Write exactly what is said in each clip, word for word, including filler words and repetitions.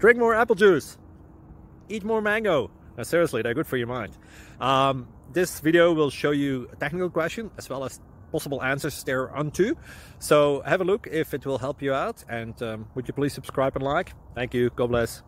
drink more apple juice, eat more mango. Now, seriously, they're good for your mind. Um, this video will show you a technical question as well as possible answers thereunto. So have a look if it will help you out, and um, would you please subscribe and like? Thank you. God bless.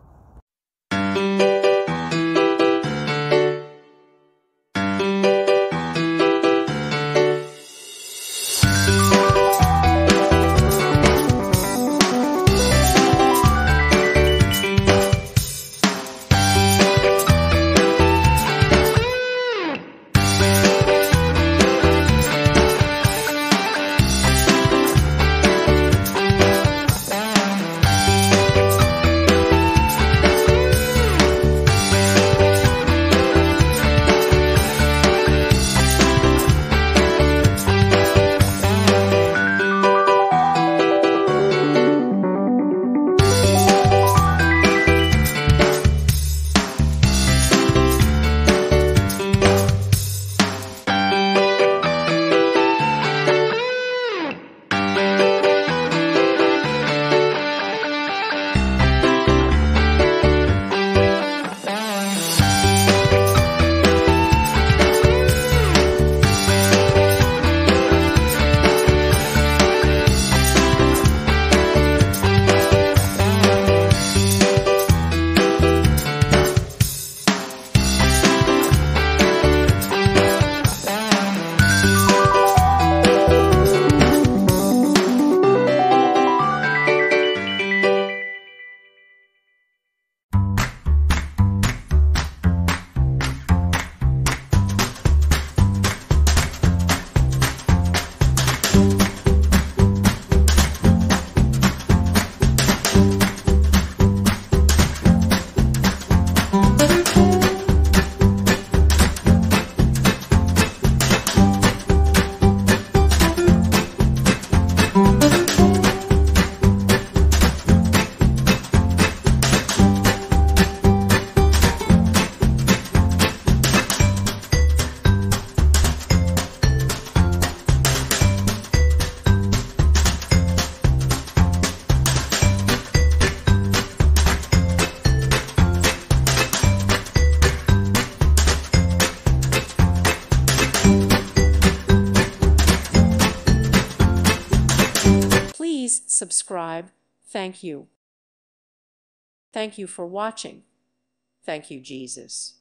Please subscribe. Thank you. Thank you for watching. Thank you, Jesus.